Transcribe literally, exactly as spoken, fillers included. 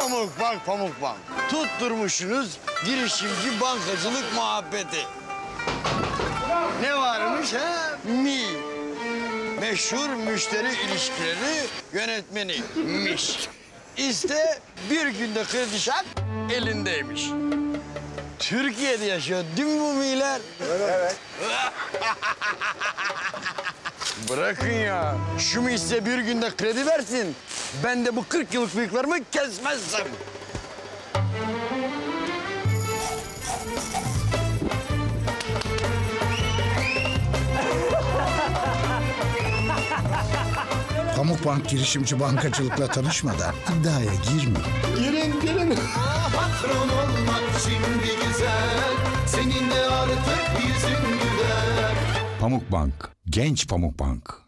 Pamukbank, Pamukbank. Tutturmuşsunuz girişimci bankacılık muhabbeti. Ne varmış ha? Mi. Meşhur müşteri ilişkileri yönetmeniymiş. İşte bir günde kredi şak elindeymiş. Türkiye'de yaşıyor değil mi bu miler? Evet. Bırakın ya. Şu mi size bir günde kredi versin. Ben de bu kırk yıllık bıyıklarımı kesmezsem. Pamukbank girişimci bankacılıkla tanışmadan iddiaya girmeyin. Girin girin. Patron olmak şimdi güzel, seninle artık yüzün güler. Pamukbank, genç Pamukbank.